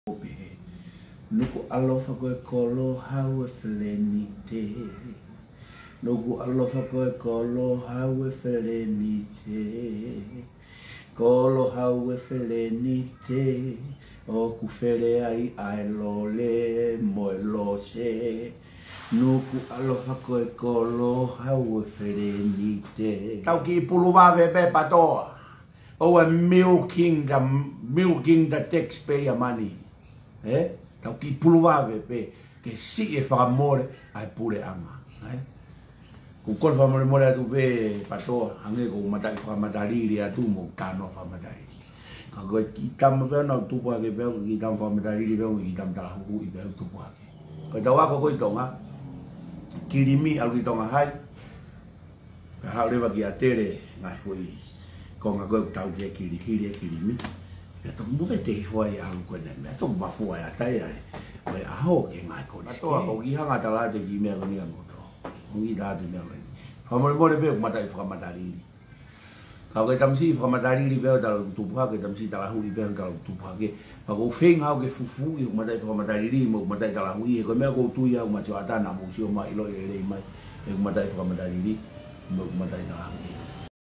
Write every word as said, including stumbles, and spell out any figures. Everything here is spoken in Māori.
Nuku'alofa koe kolo hau e felenite. Nuku'alofa koe kolo hau e felenite. Kolo hau e felenite. O kufere ai ai lole moe lose. Nuku'alofa koe kolo hau e felenite. Tau ki pulu wawe be patoa. O e milking the milking the taxpayer money. Eh? Tau ki puluwawe pe ke si e whakamore ai pure anga. Kung kol whamore more atu pe patoa, hange ko matai whamatariri atu mo kano whamatariri. Ka koe ki tama peo nau tupu hake peo, ki tama whamatariri peo, ki tama talahuku i peo tupu hake. Koe tau wako koe tonga, kirimi alu ki tonga hai, ka hau rewa ki atere ngai fui, ko ngā koe tau ki e kiri, kiri e kirimi. Pea tō muwe te hifua i alu koe ne, mea tō mafua i atai ai, koe aho ke ngai koni ske. Matoa ko ki hanga talate ki mea koni angoto, kongi tātu mea koni. Whamore more peo kumatai whakamatariri. Kau ke tamsi whakamatariri peo talo tupuhake, tamsi talahui peo talo tupuhake. Pako wheng hau ke fufu i kumatai whakamatariri, mo kumatai talahui e koe mea kou tui au matio atana mo usio mai ilo i rei mai, e kumatai whakamatariri, mo kumatai talahui.